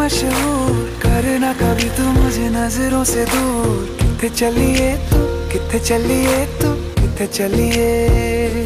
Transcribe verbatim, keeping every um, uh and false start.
मशहूर, करना कभी तू मुझे नजरों से दूर। किथे चलिए तू, किथे चलिए तू, किथे चलिए।